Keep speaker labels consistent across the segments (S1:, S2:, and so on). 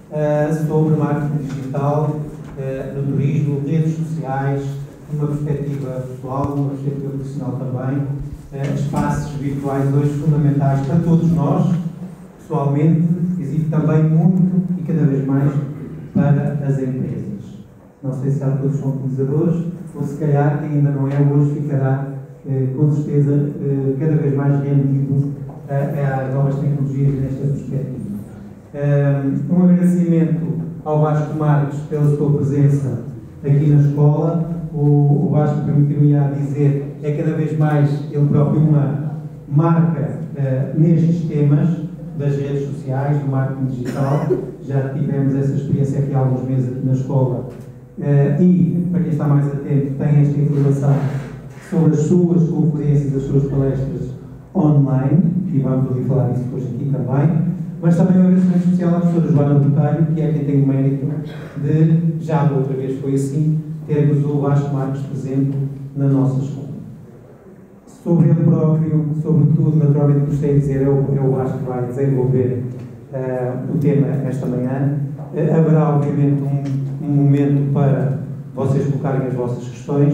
S1: sobre marketing digital no turismo, redes sociais, numa perspectiva pessoal, numa perspectiva profissional também, espaços virtuais hoje fundamentais para todos nós, pessoalmente, existe também muito e cada vez mais para as empresas. Não sei se já todos são utilizadores, ou se calhar quem ainda não é hoje ficará, com certeza, cada vez mais rendido às novas tecnologias nesta perspectiva. Um agradecimento ao Vasco Marques pela sua presença aqui na escola. O Vasco, permitiu-me dizer, é cada vez mais ele próprio uma marca nestes temas das redes sociais, do marketing digital. Já tivemos essa experiência aqui há alguns meses aqui na escola. E, para quem está mais atento, tem esta informação sobre as suas conferências, as suas palestras online, e vamos ouvir falar disso depois aqui também. Mas também um agradecimento especial à professora Joana Botelho, que é quem tem o mérito de, já da outra vez foi assim, termos o Vasco Marques presente na nossa escola. Sobre ele próprio, sobretudo, naturalmente, gostei de dizer, é o Vasco que vai desenvolver o tema esta manhã. Haverá, obviamente, um momento para vocês colocarem as vossas questões.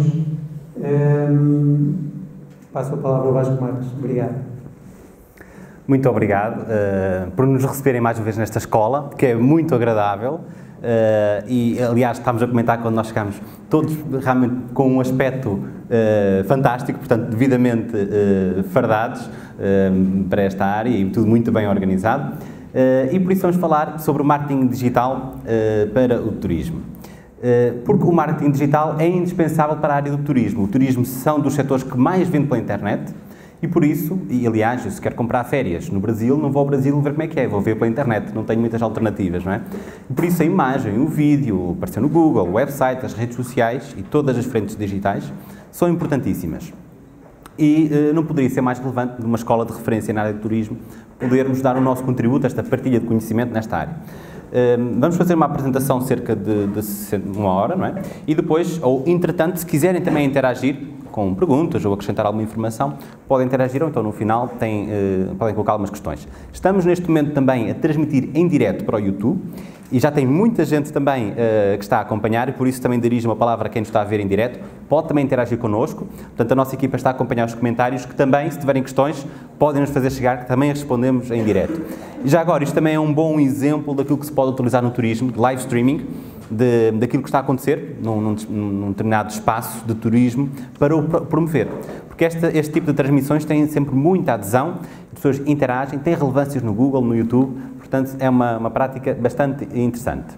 S1: Passo a palavra ao Vasco Marques. Obrigado.
S2: Muito obrigado por nos receberem mais uma vez nesta escola, que é muito agradável. E, aliás, estávamos a comentar quando nós chegámos, todos realmente com um aspecto fantástico, portanto, devidamente fardados para esta área e tudo muito bem organizado. E por isso vamos falar sobre o marketing digital para o turismo. Porque o marketing digital é indispensável para a área do turismo. O turismo são dos setores que mais vende pela internet. E por isso, e aliás, se quero comprar férias no Brasil, não vou ao Brasil ver como é que é, vou ver pela internet, não tenho muitas alternativas, não é? E por isso a imagem, o vídeo, aparecer no Google, o website, as redes sociais e todas as frentes digitais são importantíssimas. E não poderia ser mais relevante numa escola de referência na área de turismo podermos dar o nosso contributo a esta partilha de conhecimento nesta área. Vamos fazer uma apresentação cerca de uma hora, não é? E depois, ou entretanto, se quiserem também interagir com perguntas ou acrescentar alguma informação, podem interagir ou então no final podem colocar algumas questões. Estamos neste momento também a transmitir em direto para o YouTube e já tem muita gente também que está a acompanhar e por isso também dirijo uma palavra a quem nos está a ver em direto. Pode também interagir connosco, portanto a nossa equipa está a acompanhar os comentários que também, se tiverem questões, podem nos fazer chegar que também respondemos em direto. E já agora, isto também é um bom exemplo daquilo que se pode utilizar no turismo, de live streaming, daquilo que está a acontecer num determinado espaço de turismo para o promover. Porque este tipo de transmissões tem sempre muita adesão, as pessoas interagem, têm relevâncias no Google, no YouTube, portanto é uma prática bastante interessante.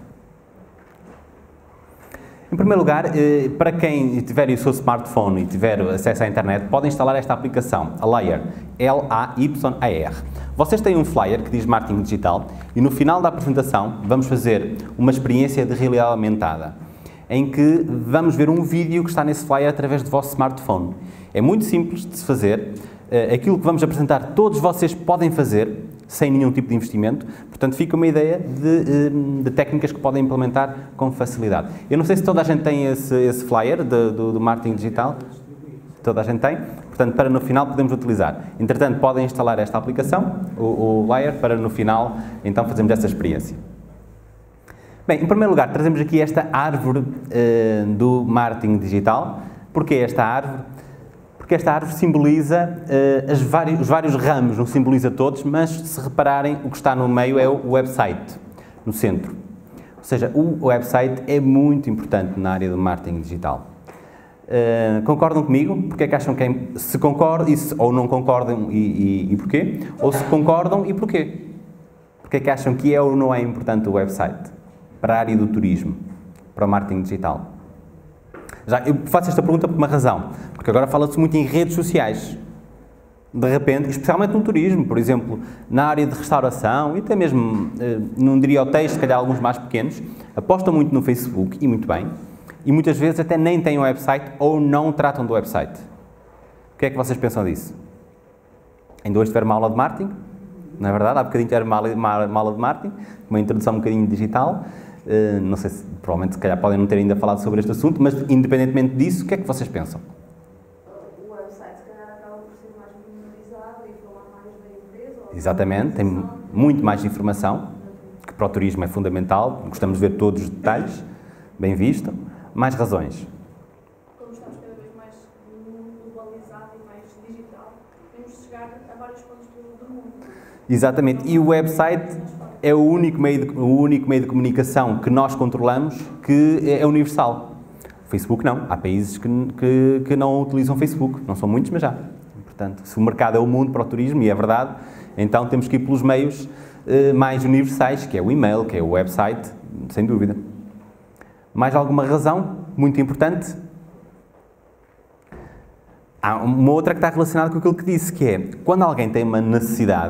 S2: Em primeiro lugar, para quem tiver o seu smartphone e tiver acesso à internet, podem instalar esta aplicação, a Layar, L-A-Y-A-R. Vocês têm um flyer que diz marketing digital e no final da apresentação vamos fazer uma experiência de realidade aumentada, em que vamos ver um vídeo que está nesse flyer através do vosso smartphone. É muito simples de se fazer, aquilo que vamos apresentar todos vocês podem fazer, sem nenhum tipo de investimento, portanto fica uma ideia de técnicas que podem implementar com facilidade. Eu não sei se toda a gente tem esse flyer do marketing digital, toda a gente tem, portanto para no final podemos utilizar. Entretanto podem instalar esta aplicação, o Layar, para no final então fazermos essa experiência. Bem, em primeiro lugar trazemos aqui esta árvore do marketing digital. Porquê esta árvore? Porque esta árvore simboliza os vários ramos, não simboliza todos, mas se repararem, o que está no meio é o website, no centro. Ou seja, o website é muito importante na área do marketing digital. Concordam comigo? Porque é que acham que é, se concordam ou não concordam e porquê? Ou se concordam e porquê? Porque é que acham que é ou não é importante o website para a área do turismo, para o marketing digital? Já, eu faço esta pergunta por uma razão, porque agora fala-se muito em redes sociais. De repente, especialmente no turismo, por exemplo, na área de restauração e até mesmo, não diria hotéis, se calhar alguns mais pequenos, apostam muito no Facebook, e muito bem, e muitas vezes até nem têm um website ou não tratam do website. O que é que vocês pensam disso? Ainda hoje tiveram uma aula de marketing, não é verdade? Há bocadinho tiveram uma aula de marketing, uma introdução um bocadinho digital. Não sei se, provavelmente, se calhar podem não ter ainda falado sobre este assunto, mas independentemente disso, o que é que vocês pensam?
S3: O website, se calhar, acaba por ser mais pormenorizado e falar mais da empresa.
S2: Exatamente, tem muito mais informação que para o turismo é fundamental, gostamos de ver todos os detalhes, bem visto. Mais razões.
S3: Como estamos cada vez mais num mundo globalizado e mais digital, temos de chegar a vários pontos do mundo.
S2: Exatamente, e o website é o único meio de comunicação que nós controlamos que é universal. O Facebook não, há países que não utilizam o Facebook, não são muitos, mas já. Portanto, se o mercado é o mundo para o turismo, e é verdade, então temos que ir pelos meios mais universais, que é o e-mail, que é o website, sem dúvida. Mais alguma razão muito importante? Há uma outra que está relacionada com aquilo que disse, que é, quando alguém tem uma necessidade,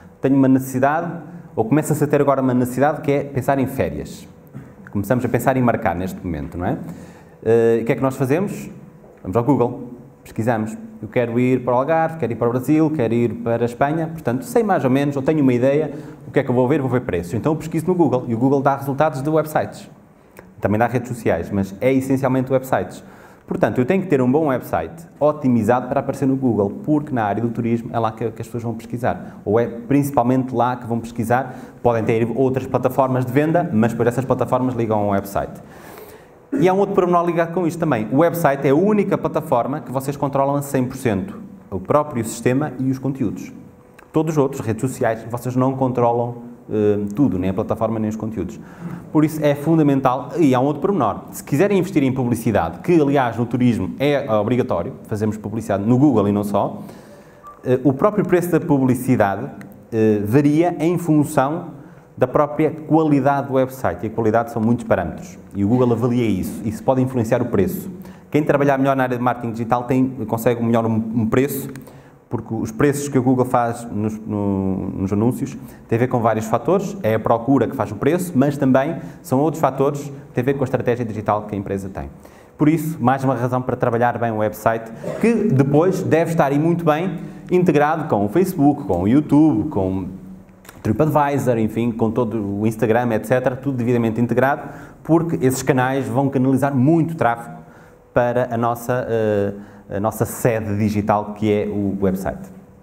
S2: ou começa-se a ter agora uma necessidade, que é pensar em férias. Começamos a pensar em marcar neste momento, não é? O que é que nós fazemos? Vamos ao Google, pesquisamos. Eu quero ir para o Algarve, quero ir para o Brasil, quero ir para a Espanha, portanto, sei mais ou menos, ou tenho uma ideia, o que é que eu vou ver preços. Então eu pesquiso no Google, e o Google dá resultados de websites. Também dá redes sociais, mas é essencialmente websites. Portanto, eu tenho que ter um bom website otimizado para aparecer no Google, porque na área do turismo é lá que as pessoas vão pesquisar. Ou é principalmente lá que vão pesquisar. Podem ter outras plataformas de venda, mas depois essas plataformas ligam ao website. E há um outro pormenor ligado com isto também. O website é a única plataforma que vocês controlam a 100%. O próprio sistema e os conteúdos. Todos os outros, redes sociais, vocês não controlam tudo, nem a plataforma, nem os conteúdos. Por isso é fundamental, e há um outro pormenor, se quiserem investir em publicidade, que aliás no turismo é obrigatório, fazemos publicidade no Google e não só, o próprio preço da publicidade varia em função da própria qualidade do website, e a qualidade são muitos parâmetros, e o Google avalia isso pode influenciar o preço. Quem trabalhar melhor na área de marketing digital consegue melhor um preço, porque os preços que o Google faz nos anúncios têm a ver com vários fatores, é a procura que faz o preço, mas também são outros fatores que têm a ver com a estratégia digital que a empresa tem. Por isso, mais uma razão para trabalhar bem o website, que depois deve estar muito bem integrado com o Facebook, com o YouTube, com o TripAdvisor, enfim, com todo o Instagram, etc., tudo devidamente integrado, porque esses canais vão canalizar muito tráfego para a nossa sede digital, que é o website.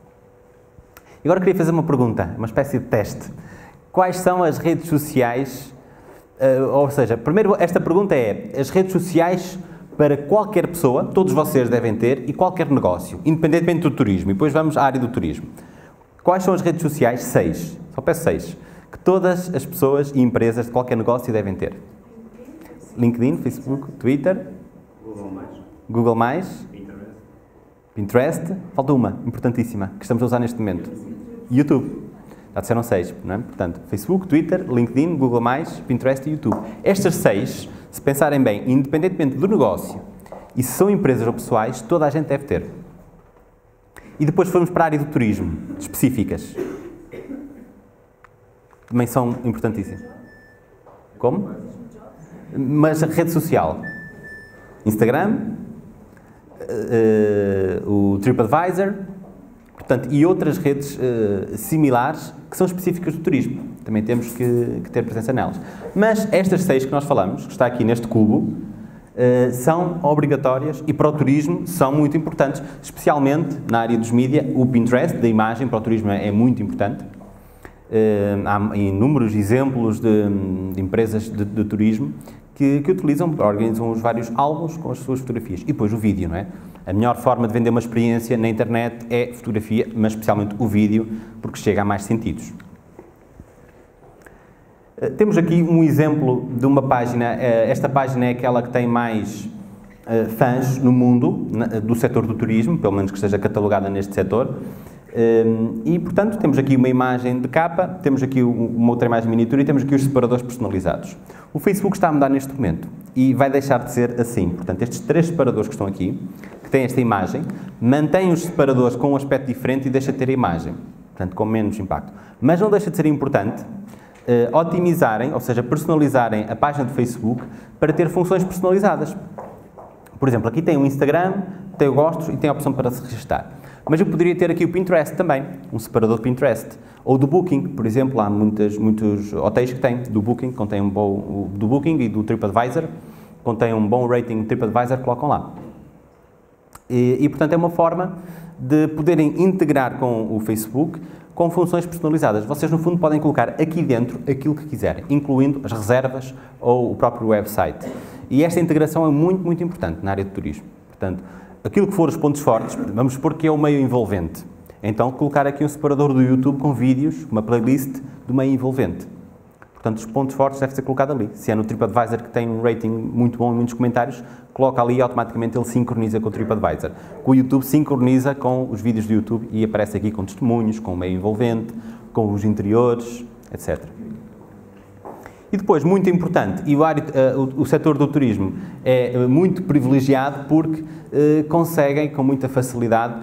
S2: Agora queria fazer uma pergunta, uma espécie de teste. Quais são as redes sociais, ou seja, primeiro esta pergunta é, as redes sociais para qualquer pessoa, todos vocês devem ter, e qualquer negócio, independentemente do turismo, e depois vamos à área do turismo. Quais são as redes sociais? 6, só peço 6, que todas as pessoas e empresas de qualquer negócio devem ter. LinkedIn, Facebook, Twitter, Google+, Pinterest, falta uma, importantíssima, que estamos a usar neste momento. YouTube. Já disseram 6, não é? Portanto, Facebook, Twitter, LinkedIn, Google+, Pinterest e YouTube. Estas 6, se pensarem bem, independentemente do negócio, e se são empresas ou pessoais, toda a gente deve ter. E depois fomos para a área do turismo, específicas. Também são importantíssimas. Como? Mas a rede social. Instagram, o TripAdvisor, portanto, e outras redes similares que são específicas do turismo. Também temos que ter presença nelas. Mas estas 6 que nós falamos, que está aqui neste cubo, são obrigatórias e para o turismo são muito importantes, especialmente na área dos mídia. O Pinterest, da imagem, para o turismo é muito importante. Há inúmeros exemplos de empresas de turismo que utilizam, organizam os vários álbuns com as suas fotografias. E depois o vídeo, não é? A melhor forma de vender uma experiência na internet é fotografia, mas especialmente o vídeo, porque chega a mais sentidos. Temos aqui um exemplo de uma página, esta página é aquela que tem mais fãs no mundo, do setor do turismo, pelo menos que esteja catalogada neste setor. E, portanto, temos aqui uma imagem de capa, temos aqui uma outra imagem miniatura e temos aqui os separadores personalizados. O Facebook está a mudar neste momento e vai deixar de ser assim. Portanto, estes 3 separadores que estão aqui, que têm esta imagem, mantêm os separadores com um aspecto diferente e deixa de ter a imagem, portanto, com menos impacto. Mas não deixa de ser importante otimizarem, ou seja, personalizarem a página do Facebook para ter funções personalizadas. Por exemplo, aqui tem o Instagram, tem o gostos e tem a opção para se registrar. Mas eu poderia ter aqui o Pinterest também, um separador de Pinterest. Ou do Booking, por exemplo, há muitos hotéis que têm do Booking, contém do Booking e do TripAdvisor, contém um bom rating do TripAdvisor, colocam lá. E, portanto, é uma forma de poderem integrar com o Facebook com funções personalizadas. Vocês, no fundo, podem colocar aqui dentro aquilo que quiserem, incluindo as reservas ou o próprio website. E esta integração é muito, muito importante na área de turismo. Portanto, aquilo que for os pontos fortes, vamos supor que é o meio envolvente. Então, colocar aqui um separador do YouTube com vídeos, uma playlist do meio envolvente. Portanto, os pontos fortes devem ser colocados ali. Se é no TripAdvisor que tem um rating muito bom e muitos comentários, coloca ali e automaticamente ele sincroniza com o TripAdvisor. O YouTube sincroniza com os vídeos do YouTube e aparece aqui com testemunhos, com o meio envolvente, com os interiores, etc. E depois, muito importante, e o setor do turismo é muito privilegiado porque conseguem com muita facilidade,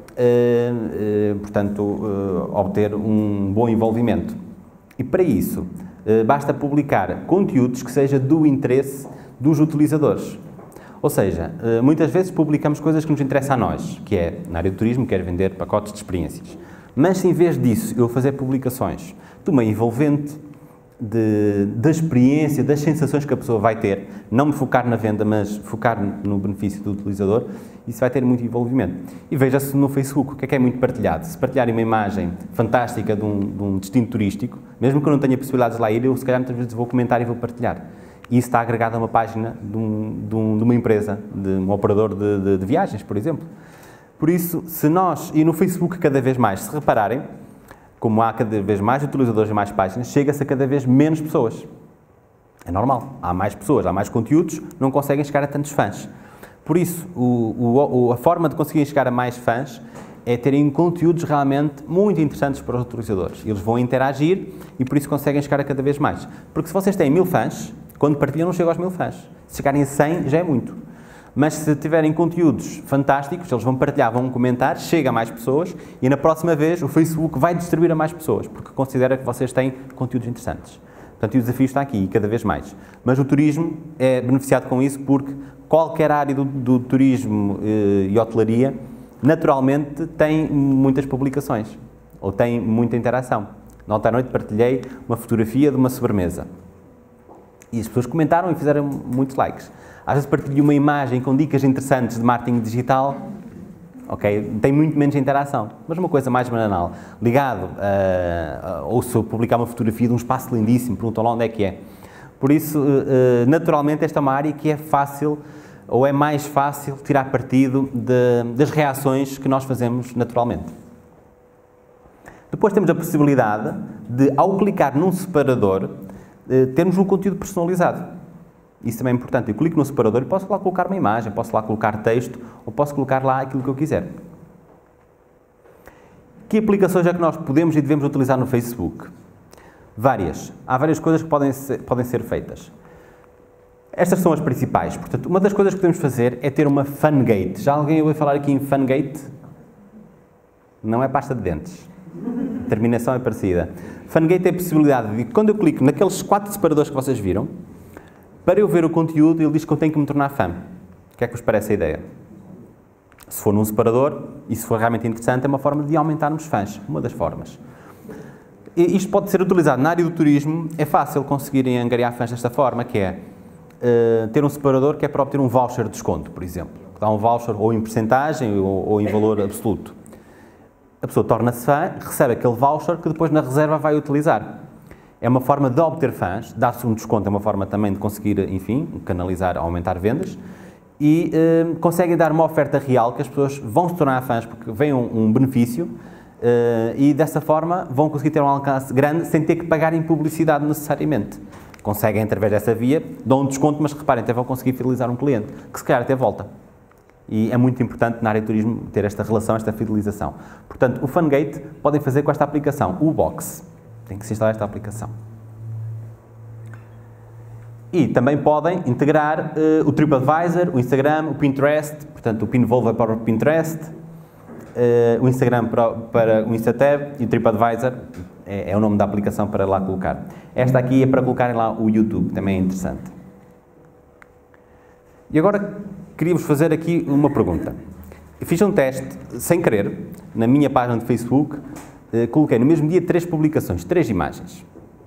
S2: portanto, obter um bom envolvimento. E para isso, basta publicar conteúdos que seja do interesse dos utilizadores. Ou seja, muitas vezes publicamos coisas que nos interessam a nós, que é, na área do turismo, quer vender pacotes de experiências. Mas se em vez disso eu fazer publicações do meio envolvente, da experiência, das sensações que a pessoa vai ter, não me focar na venda, mas focar no benefício do utilizador, isso vai ter muito envolvimento. E veja-se no Facebook, o que é muito partilhado. Se partilharem uma imagem fantástica de um destino turístico, mesmo que eu não tenha possibilidades de lá ir, eu se calhar muitas vezes vou comentar e vou partilhar. E isso está agregado a uma página de uma empresa, de um operador de viagens, por exemplo. Por isso, se nós, e no Facebook cada vez mais, se repararem, como há cada vez mais utilizadores e mais páginas, chega-se a cada vez menos pessoas. É normal. Há mais pessoas, há mais conteúdos, não conseguem chegar a tantos fãs. Por isso, a forma de conseguirem chegar a mais fãs é terem conteúdos realmente muito interessantes para os utilizadores. Eles vão interagir e por isso conseguem chegar a cada vez mais. Porque se vocês têm 1000 fãs, quando partilham não chegam aos 1000 fãs. Se chegarem a 100 já é muito. Mas se tiverem conteúdos fantásticos, eles vão partilhar, vão comentar, chega a mais pessoas e na próxima vez o Facebook vai distribuir a mais pessoas, porque considera que vocês têm conteúdos interessantes. Portanto, o desafio está aqui, cada vez mais. Mas o turismo é beneficiado com isso porque qualquer área do turismo e hotelaria, naturalmente, tem muitas publicações, ou tem muita interação. Ontem à noite partilhei uma fotografia de uma sobremesa. E as pessoas comentaram e fizeram muitos likes. Às vezes partilho uma imagem com dicas interessantes de marketing digital, ok, tem muito menos interação, mas uma coisa mais banal, ligado, ou se eu publicar uma fotografia de um espaço lindíssimo, perguntam lá onde é que é. Por isso, naturalmente, esta é uma área que é fácil, ou é mais fácil tirar partido das reações que nós fazemos naturalmente. Depois temos a possibilidade de, ao clicar num separador, termos um conteúdo personalizado. Isso também é importante. Eu clico no separador e posso lá colocar uma imagem, posso lá colocar texto, ou posso colocar lá aquilo que eu quiser. Que aplicações é que nós podemos e devemos utilizar no Facebook? Várias. Há várias coisas que podem ser feitas. Estas são as principais. Portanto, uma das coisas que podemos fazer é ter uma Fungate. Já alguém ouviu falar aqui em Fungate? Não é pasta de dentes. A terminação é parecida. Fungate é a possibilidade de, quando eu clico naqueles 4 separadores que vocês viram, para eu ver o conteúdo, ele diz que eu tenho que me tornar fã. O que é que vos parece a ideia? Se for num separador, e se for realmente interessante, é uma forma de aumentarmos fãs. Uma das formas. E isto pode ser utilizado na área do turismo. É fácil conseguirem angariar fãs desta forma, que é ter um separador que é para obter um voucher de desconto, por exemplo. Que dá um voucher ou em percentagem ou em valor absoluto. A pessoa torna-se fã, recebe aquele voucher que depois na reserva vai utilizar. É uma forma de obter fãs, dar-se um desconto é uma forma também de conseguir, enfim, canalizar, aumentar vendas e conseguem dar uma oferta real que as pessoas vão se tornar fãs porque vem um benefício e dessa forma vão conseguir ter um alcance grande sem ter que pagar em publicidade necessariamente. Conseguem, através dessa via, dão um desconto, mas reparem, até vão conseguir fidelizar um cliente, que se calhar até volta. E é muito importante na área de turismo ter esta relação, esta fidelização. Portanto, o Fungate podem fazer com esta aplicação, o Box. Tem que se instalar esta aplicação. E também podem integrar o TripAdvisor, o Instagram, o Pinterest, portanto o Pinvolver para o Pinterest, o Instagram para o Instatab e o TripAdvisor é o nome da aplicação para lá colocar. Esta aqui é para colocarem lá o YouTube, também é interessante. E agora queria-vos fazer aqui uma pergunta. Eu fiz um teste, sem querer, na minha página de Facebook, coloquei no mesmo dia 3 publicações, 3 imagens.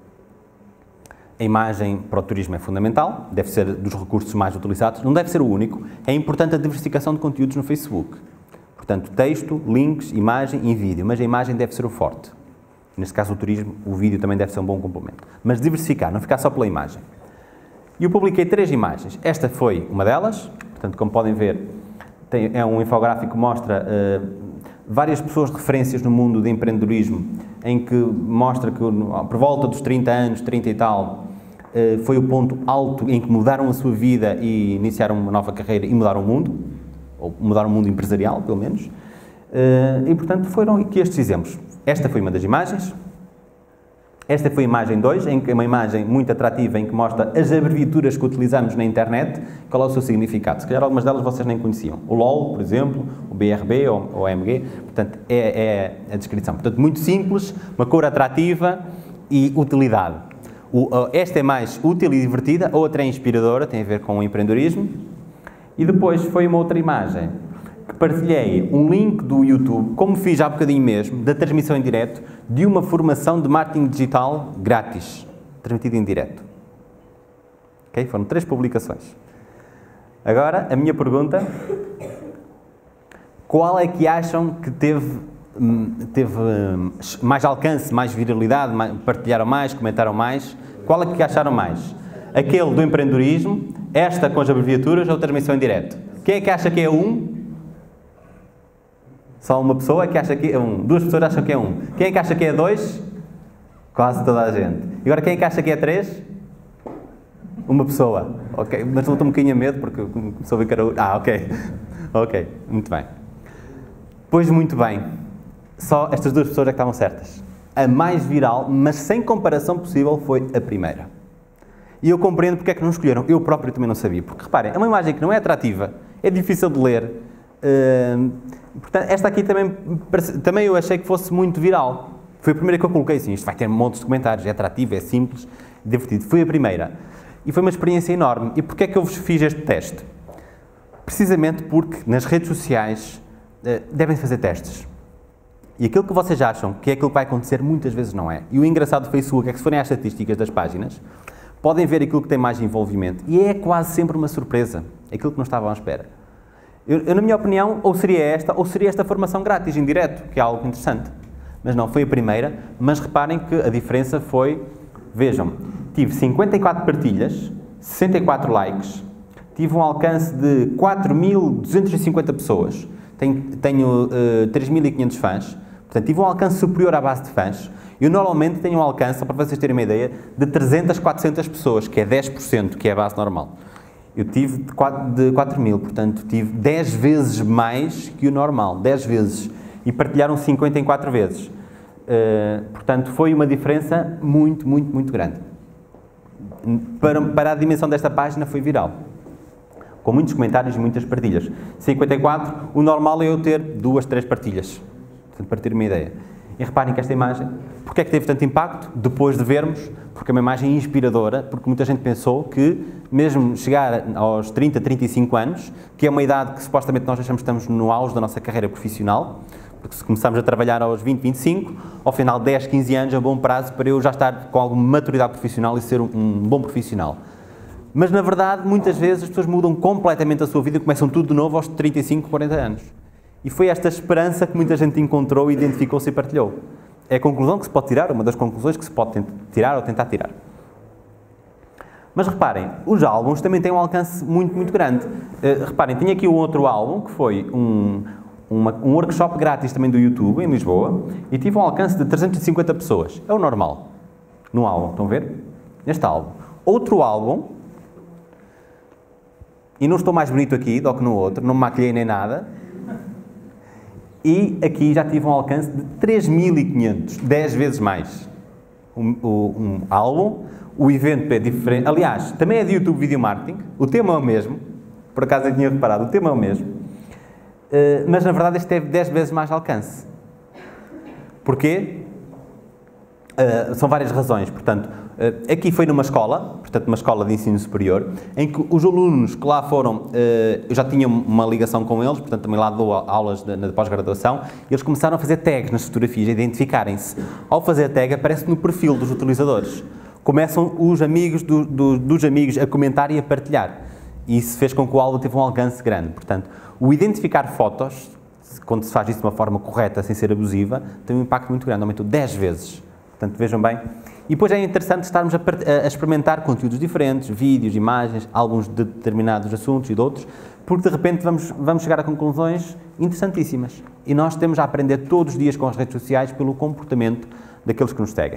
S2: A imagem para o turismo é fundamental, deve ser dos recursos mais utilizados, não deve ser o único. É importante a diversificação de conteúdos no Facebook. Portanto, texto, links, imagem e vídeo, mas a imagem deve ser o forte. Neste caso o turismo, o vídeo também deve ser um bom complemento. Mas diversificar, não ficar só pela imagem. E eu publiquei 3 imagens. Esta foi uma delas, portanto, como podem ver, é um infográfico que mostra várias pessoas de referências no mundo de empreendedorismo, em que mostra que por volta dos 30 anos, 30 e tal, foi o ponto alto em que mudaram a sua vida e iniciaram uma nova carreira e mudaram o mundo, ou mudaram o mundo empresarial, pelo menos. E, portanto, foram aqui estes exemplos. Esta foi uma das imagens. Esta foi a imagem 2, em que é uma imagem muito atrativa, em que mostra as abreviaturas que utilizamos na internet, qual é o seu significado. Se calhar algumas delas vocês nem conheciam. O LOL, por exemplo, o BRB ou o OMG, portanto, é a descrição. Portanto, muito simples, uma cor atrativa e utilidade. Esta é mais útil e divertida, a outra é inspiradora, tem a ver com o empreendedorismo. E depois foi uma outra imagem, que partilhei um link do YouTube, como fiz há bocadinho mesmo, da transmissão em direto, de uma formação de marketing digital grátis, transmitida em direto. Ok? Foram 3 publicações. Agora, a minha pergunta, qual é que acham que teve mais alcance, mais viralidade, partilharam mais, comentaram mais? Qual é que acharam mais? Aquele do empreendedorismo, esta com as abreviaturas ou transmissão em direto? Quem é que acha que é 1? Só uma pessoa que acha que é 1. 2 pessoas acham que é 1. Quem é que acha que é 2? Quase toda a gente. E agora quem é que acha que é 3? Uma pessoa. Ok, mas estou um bocadinho a medo porque começou a ver que era... ok. Ok, muito bem. Pois muito bem. Só estas 2 pessoas é que estavam certas. A mais viral, mas sem comparação possível, foi a primeira. E eu compreendo porque é que não escolheram. Eu próprio também não sabia. Porque reparem, é uma imagem que não é atrativa, é difícil de ler. Portanto, esta aqui também eu achei que fosse muito viral. Foi a primeira que eu coloquei, assim, isto vai ter montes de comentários, é atrativo, é simples, divertido. Foi a primeira. E foi uma experiência enorme. E porquê é que eu vos fiz este teste? Precisamente porque nas redes sociais devem fazer testes. E aquilo que vocês acham que é aquilo que vai acontecer, muitas vezes não é. E o engraçado do Facebook é que se forem às estatísticas das páginas, podem ver aquilo que tem mais envolvimento. E é quase sempre uma surpresa. Aquilo que não estavam à espera. Eu, na minha opinião, ou seria esta formação grátis, em direto, que é algo interessante. Mas não, foi a primeira. Mas reparem que a diferença foi... Vejam, tive 54 partilhas, 64 likes, tive um alcance de 4.250 pessoas, tenho 3.500 fãs, portanto, tive um alcance superior à base de fãs. Eu normalmente tenho um alcance, só para vocês terem uma ideia, de 300, 400 pessoas, que é 10%, que é a base normal. Eu tive de 4.000, portanto, tive 10 vezes mais que o normal, 10 vezes. E partilharam 54 vezes. Portanto, foi uma diferença muito, muito, muito grande. Para a dimensão desta página, foi viral. Com muitos comentários e muitas partilhas. 54, o normal é eu ter 2, 3 partilhas. Portanto, para ter uma ideia. E reparem que esta imagem, porque é que teve tanto impacto? Depois de vermos, porque é uma imagem inspiradora, porque muita gente pensou que, mesmo chegar aos 30, 35 anos, que é uma idade que supostamente nós achamos que estamos no auge da nossa carreira profissional, porque se começarmos a trabalhar aos 20, 25, ao final de 10, 15 anos é um bom prazo para eu já estar com alguma maturidade profissional e ser um bom profissional. Mas, na verdade, muitas vezes as pessoas mudam completamente a sua vida e começam tudo de novo aos 35, 40 anos. E foi esta esperança que muita gente encontrou, identificou-se e partilhou. É a conclusão que se pode tirar, uma das conclusões que se pode tirar ou tentar tirar. Mas reparem, os álbuns também têm um alcance muito, muito grande. Reparem, tinha aqui um outro álbum, que foi um workshop grátis também do YouTube, em Lisboa, e tive um alcance de 350 pessoas. É o normal. No álbum, estão a ver? Neste álbum. Outro álbum, e não estou mais bonito aqui do que no outro, não me maquilhei nem nada, e aqui já tive um alcance de 3.500, 10 vezes mais. Um álbum, o evento é diferente, aliás, também é de YouTube Video Marketing, o tema é o mesmo, por acaso eu tinha reparado, o tema é o mesmo, mas na verdade este teve 10 vezes mais alcance. Porquê? São várias razões, portanto, aqui foi numa escola, portanto uma escola de ensino superior, em que os alunos que lá foram, eu já tinha uma ligação com eles, portanto também lá dou aulas na pós-graduação, e eles começaram a fazer tags nas fotografias, a identificarem-se. Ao fazer a tag aparece no perfil dos utilizadores. Começam os amigos dos amigos a comentar e a partilhar. E isso fez com que o álbum teve um alcance grande. Portanto, o identificar fotos, quando se faz isso de uma forma correta, sem ser abusiva, tem um impacto muito grande, aumentou 10 vezes. Portanto, vejam bem. E depois é interessante estarmos a experimentar conteúdos diferentes, vídeos, imagens, alguns de determinados assuntos e de outros, porque de repente vamos chegar a conclusões interessantíssimas. E nós temos a aprender todos os dias com as redes sociais pelo comportamento daqueles que nos seguem.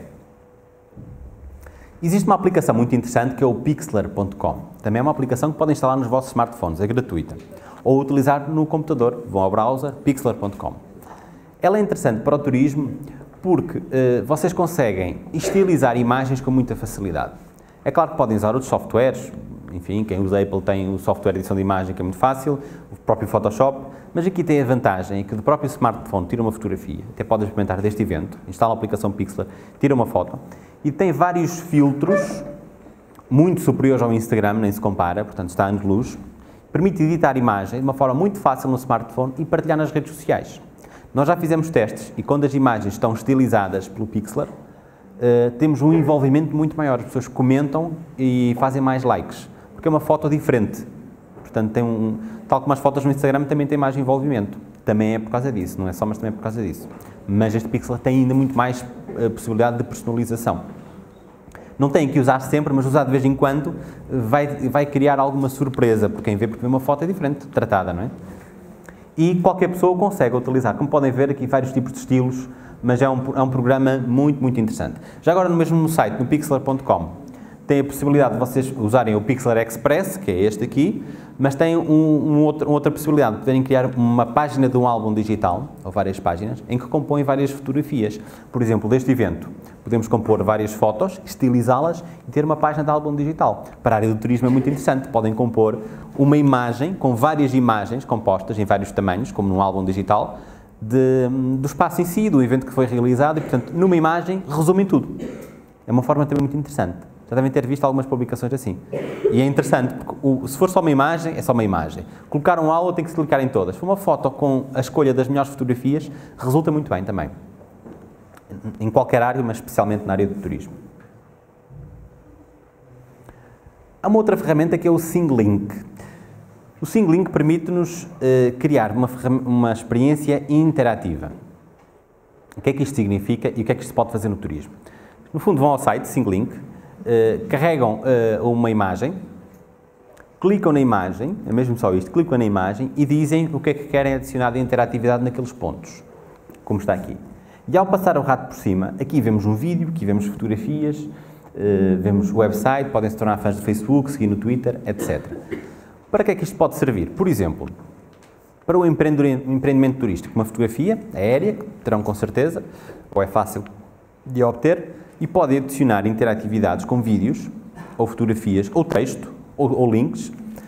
S2: Existe uma aplicação muito interessante que é o Pixlr.com. Também é uma aplicação que podem instalar nos vossos smartphones, é gratuita. Ou utilizar no computador, vão ao browser, Pixlr.com. Ela é interessante para o turismo porque vocês conseguem estilizar imagens com muita facilidade. É claro que podem usar outros softwares, enfim, quem usa Apple tem o software de edição de imagem que é muito fácil, o próprio Photoshop, mas aqui tem a vantagem que do próprio smartphone tira uma fotografia, até podem experimentar deste evento, instala a aplicação Pixlr, tira uma foto, e tem vários filtros, muito superiores ao Instagram, nem se compara, portanto está a anos-luz, permite editar a imagem de uma forma muito fácil no smartphone e partilhar nas redes sociais. Nós já fizemos testes e quando as imagens estão estilizadas pelo Pixlr, temos um envolvimento muito maior. As pessoas comentam e fazem mais likes, porque é uma foto diferente. Portanto, tal como as fotos no Instagram também tem mais envolvimento. Também é por causa disso, não é só, mas também é por causa disso. Mas este Pixlr tem ainda muito mais possibilidade de personalização. Não tem que usar sempre, mas usar de vez em quando vai criar alguma surpresa, porque vê uma foto é diferente, tratada, não é? E qualquer pessoa consegue utilizar. Como podem ver, aqui vários tipos de estilos, mas é um programa muito, muito interessante. Já agora no mesmo site, no Pixlr.com, tem a possibilidade de vocês usarem o Pixlr Express, que é este aqui, mas tem outra possibilidade de poderem criar uma página de um álbum digital, ou várias páginas, em que compõem várias fotografias. Por exemplo, deste evento, podemos compor várias fotos, estilizá-las e ter uma página de álbum digital. Para a área do turismo é muito interessante, podem compor uma imagem com várias imagens compostas em vários tamanhos, como num álbum digital, do espaço em si, do evento que foi realizado e, portanto, numa imagem, resumem tudo. É uma forma também muito interessante. Já devem ter visto algumas publicações assim. E é interessante, porque se for só uma imagem, é só uma imagem. Colocar um álbum, tem que se clicar em todas. Se for uma foto com a escolha das melhores fotografias, resulta muito bem também. Em qualquer área, mas especialmente na área do turismo. Há uma outra ferramenta que é o SingLink. O SingLink permite-nos criar uma experiência interativa. O que é que isto significa e o que é que isto pode fazer no turismo? No fundo, vão ao site SingLink, carregam uma imagem, clicam na imagem, é mesmo só isto, clicam na imagem e dizem o que é que querem adicionar de interatividade naqueles pontos, como está aqui. E ao passar o rato por cima, aqui vemos um vídeo, aqui vemos fotografias, vemos o website, podem se tornar fãs do Facebook, seguir no Twitter, etc. Para que é que isto pode servir? Por exemplo, para o empreendimento turístico, uma fotografia aérea, que terão com certeza, ou é fácil de obter, e podem adicionar interatividades com vídeos, ou fotografias, ou texto, ou links,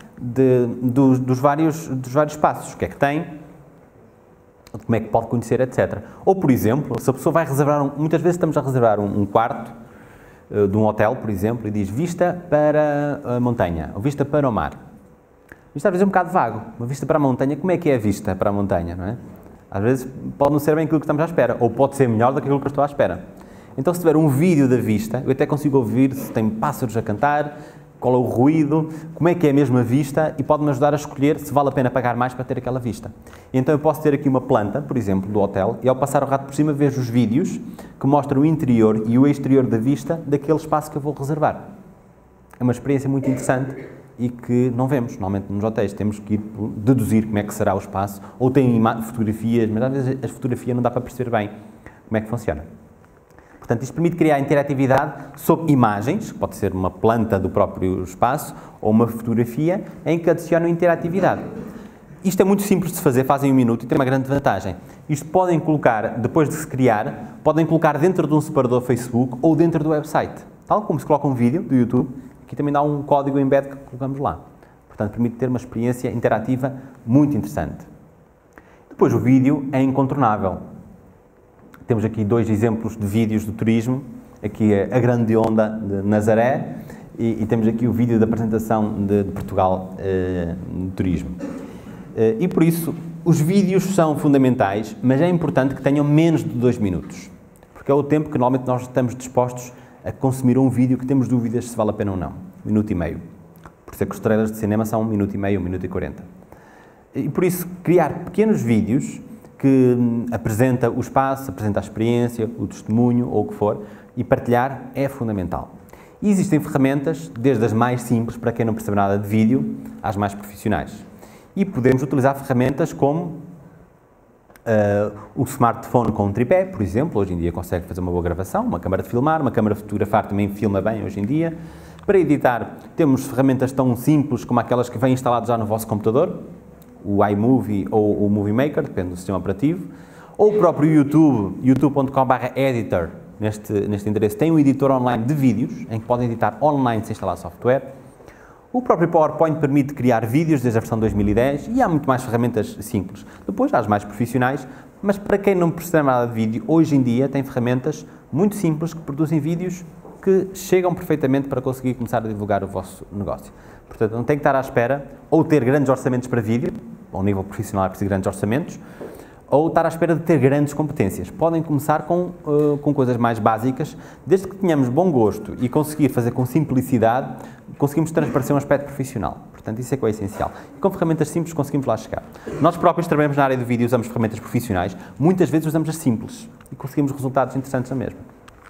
S2: dos vários passos, o que é que tem, como é que pode conhecer, etc. Ou, por exemplo, se a pessoa vai reservar, muitas vezes estamos a reservar um quarto de um hotel, por exemplo, e diz vista para a montanha, ou vista para o mar. Isto às vezes é um bocado vago. Uma vista para a montanha, como é que é a vista para a montanha, não é? Às vezes pode não ser bem aquilo que estamos à espera, ou pode ser melhor do que aquilo que eu estou à espera. Então, se tiver um vídeo da vista, eu até consigo ouvir se tem pássaros a cantar, qual é o ruído, como é que é a mesma vista e pode-me ajudar a escolher se vale a pena pagar mais para ter aquela vista. Então, eu posso ter aqui uma planta, por exemplo, do hotel, e ao passar o rato por cima vejo os vídeos que mostram o interior e o exterior da vista daquele espaço que eu vou reservar. É uma experiência muito interessante e que não vemos, normalmente nos hotéis. Temos que ir deduzir como é que será o espaço, ou tem fotografias, mas às vezes a fotografia não dá para perceber bem como é que funciona. Portanto, isto permite criar interatividade sobre imagens, pode ser uma planta do próprio espaço, ou uma fotografia, em que adicionam interatividade. Isto é muito simples de se fazer, fazem 1 minuto e tem uma grande vantagem. Isto podem colocar, depois de se criar, podem colocar dentro de um separador Facebook ou dentro do website. Tal como se coloca um vídeo do YouTube, aqui também dá um código embed que colocamos lá. Portanto, permite ter uma experiência interativa muito interessante. Depois, o vídeo é incontornável. Temos aqui 2 exemplos de vídeos do turismo. Aqui é a grande onda de Nazaré e temos aqui o vídeo da apresentação de Portugal no turismo. E por isso, os vídeos são fundamentais, mas é importante que tenham menos de 2 minutos. Porque é o tempo que normalmente nós estamos dispostos a consumir um vídeo que temos dúvidas se vale a pena ou não. 1 minuto e meio. Por isso é que os trailers de cinema são 1 minuto e meio, 1 minuto e 40. E por isso, criar pequenos vídeos que apresenta o espaço, apresenta a experiência, o testemunho ou o que for, e partilhar é fundamental. E existem ferramentas, desde as mais simples para quem não percebe nada de vídeo, às mais profissionais. E podemos utilizar ferramentas como o smartphone com um tripé, por exemplo, hoje em dia consegue fazer uma boa gravação, uma câmara de filmar, uma câmara de fotografar também filma bem hoje em dia. Para editar, temos ferramentas tão simples como aquelas que vêm instaladas já no vosso computador, o iMovie ou o Movie Maker, depende do sistema operativo, ou o próprio YouTube, youtube.com/editor, neste endereço, tem um editor online de vídeos, em que podem editar online sem instalar software. O próprio PowerPoint permite criar vídeos desde a versão 2010 e há muito mais ferramentas simples. Depois há as mais profissionais, mas para quem não percebe nada de vídeo, hoje em dia tem ferramentas muito simples que produzem vídeos que chegam perfeitamente para conseguir começar a divulgar o vosso negócio. Portanto, não tem que estar à espera ou ter grandes orçamentos para vídeo, ao nível profissional é preciso grandes orçamentos, ou estar à espera de ter grandes competências. Podem começar com coisas mais básicas, desde que tenhamos bom gosto e conseguir fazer com simplicidade, conseguimos transparecer um aspecto profissional. Portanto, isso é que é essencial. E com ferramentas simples conseguimos lá chegar. Nós próprios trabalhamos na área do vídeo e usamos ferramentas profissionais, muitas vezes usamos as simples e conseguimos resultados interessantes na mesma.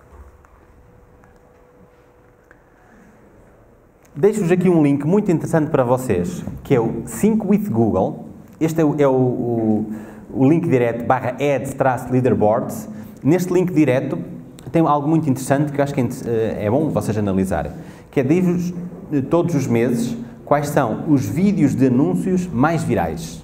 S2: Deixo-vos aqui um link muito interessante para vocês, que é o Sync with Google. Este é o link direto /ads-leaderboards. Neste link direto tem algo muito interessante que eu acho que é bom vocês analisarem, que é dizer-vos todos os meses quais são os vídeos de anúncios mais virais.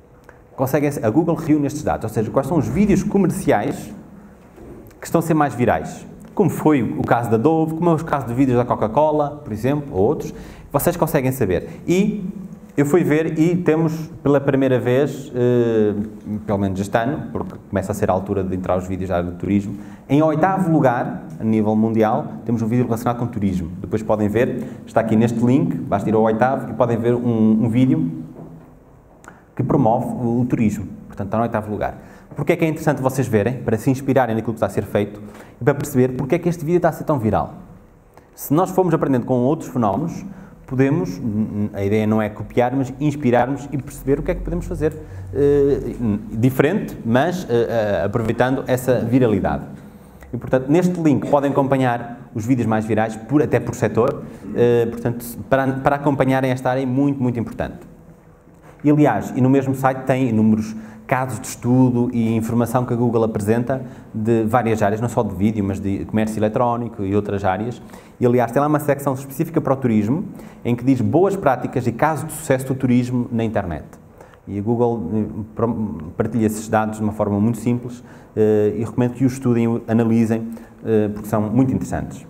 S2: A Google reúne estes dados, ou seja, quais são os vídeos comerciais que estão a ser mais virais. Como foi o caso da Dove, como é o caso de vídeos da Coca-Cola, por exemplo, ou outros, vocês conseguem saber. E eu fui ver e temos pela primeira vez, pelo menos este ano, porque começa a ser a altura de entrar os vídeos da área do turismo, em 8º lugar, a nível mundial, temos um vídeo relacionado com turismo. Depois podem ver, está aqui neste link, basta ir ao 8º e podem ver um vídeo que promove o turismo. Portanto, está no 8º lugar. Porque é que é interessante vocês verem, para se inspirarem naquilo que está a ser feito e para perceber porque é que este vídeo está a ser tão viral. Se nós formos aprendendo com outros fenómenos, podemos, a ideia não é copiar, mas inspirarmos e perceber o que é que podemos fazer diferente, mas aproveitando essa viralidade. E, portanto, neste link podem acompanhar os vídeos mais virais, até por setor, portanto, para acompanharem esta área é muito, muito importante. E, aliás, no mesmo site tem inúmeros casos de estudo e informação que a Google apresenta de várias áreas, não só de vídeo, mas de comércio eletrónico e outras áreas. E, aliás, tem lá uma secção específica para o turismo, em que diz boas práticas e casos de sucesso do turismo na internet. E a Google partilha esses dados de uma forma muito simples e recomendo que os estudem, analisem, porque são muito interessantes.